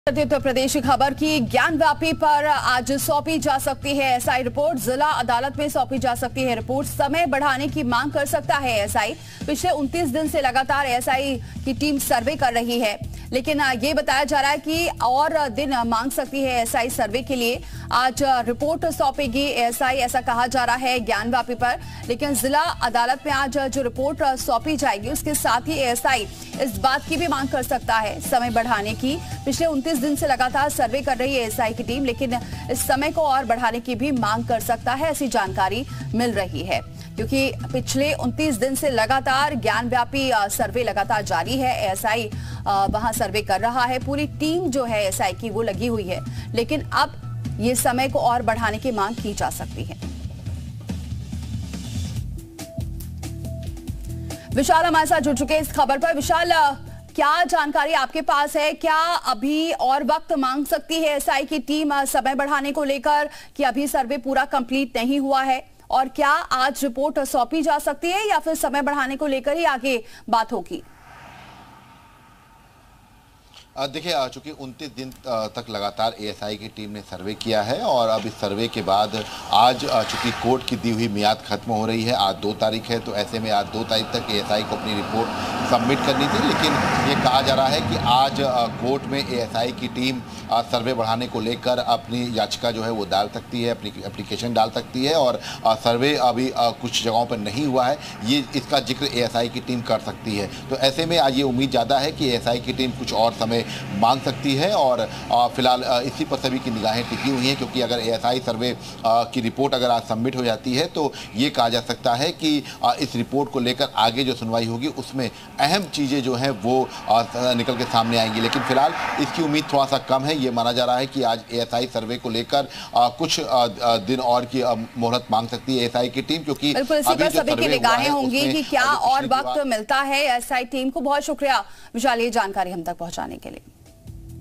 उत्तर प्रदेश की खबर की ज्ञानव्यापी पर आज सौंपी जा सकती है एसआई रिपोर्ट। जिला अदालत में सौंपी जा सकती है रिपोर्ट। समय बढ़ाने की मांग कर सकता है एसआई। पिछले 29 दिन से लगातार एसआई की टीम सर्वे कर रही है, लेकिन ये बताया जा रहा है कि और दिन मांग सकती है एसआई सर्वे के लिए। आज रिपोर्ट सौंपेगी एसआई, ऐसा कहा जा रहा है ज्ञानव्यापी पर। लेकिन जिला अदालत में आज जो रिपोर्ट सौंपी जाएगी उसके साथ ही एसआई इस बात की भी मांग कर सकता है समय बढ़ाने की। पिछले 29 दिन से लगातार सर्वे कर रही है एसआई की टीम, लेकिन इस समय को और बढ़ाने की भी मांग कर सकता है, ऐसी जानकारी मिल रही है। क्योंकि पिछले 29 दिन से लगातार ज्ञानव्यापी सर्वे लगातार जारी है। एसआई वहां सर्वे कर रहा है, पूरी टीम जो है एसआई की वो लगी हुई है, लेकिन अब ये समय को और बढ़ाने की मांग की जा सकती है। विशाल हमारे साथ जुड़ चुके हैं इस खबर पर। विशाल, क्या जानकारी आपके पास है? क्या अभी और वक्त मांग सकती है एसआई की टीम समय बढ़ाने को लेकर, कि अभी सर्वे पूरा कंप्लीट नहीं हुआ है? और क्या आज रिपोर्ट सौंपी जा सकती है या फिर समय बढ़ाने को लेकर ही आगे बात होगी? देखिए, चूंकि 29 दिन तक लगातार एएसआई की टीम ने सर्वे किया है और अब इस सर्वे के बाद आज चूंकि कोर्ट की दी हुई मियाद खत्म हो रही है, आज 2 तारीख है, तो ऐसे में आज 2 तारीख तक एएसआई को अपनी रिपोर्ट सबमिट करनी थी। लेकिन ये कहा जा रहा है कि आज कोर्ट में एएसआई की टीम सर्वे बढ़ाने को लेकर अपनी याचिका जो है वो डाल सकती है, अपनी एप्लीकेशन डाल सकती है। और सर्वे अभी कुछ जगहों पर नहीं हुआ है, ये इसका जिक्र एएसआई की टीम कर सकती है। तो ऐसे में आज ये उम्मीद ज़्यादा है कि एएसआई की टीम कुछ और समय मांग सकती है। और फिलहाल इसी पर सभी की निगाहें टिकी हुई हैं, क्योंकि अगर एएसआई सर्वे की रिपोर्ट अगर आज सबमिट हो जाती है तो ये कहा जा सकता है कि इस रिपोर्ट को लेकर आगे जो सुनवाई होगी उसमें अहम चीज़ें जो हैं वो निकल के सामने आएंगी। लेकिन फिलहाल इसकी उम्मीद थोड़ा सा कम है। ये माना जा रहा है कि आज एएसआई सर्वे को लेकर कुछ दिन और की मोहलत मांग सकती है एएसआई की टीम, क्योंकि अभी सभी की निगाहें होंगी कि क्या और वक्त मिलता है एएसआई टीम को। बहुत शुक्रिया विशाल ये जानकारी हम तक पहुंचाने के लिए।